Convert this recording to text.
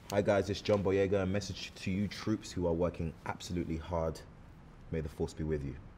Hi guys, it's John Boyega. A message to you troops who are working absolutely hard. May the force be with you.